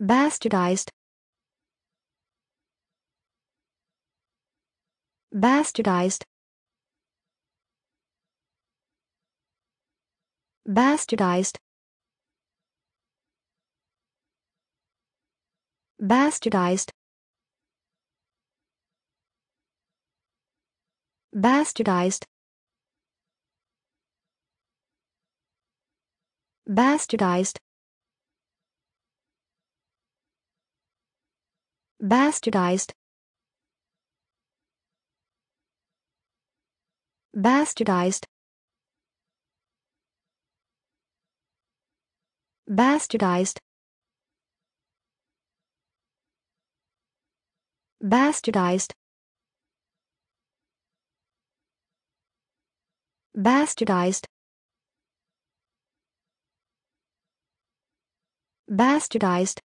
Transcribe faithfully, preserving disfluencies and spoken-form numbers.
Bastardized. Bastardized. Bastardized. Bastardized. Bastardized. Bastardized. Bastardized. Bastardized. Bastardized. Bastardized. Bastardized. Bastardized.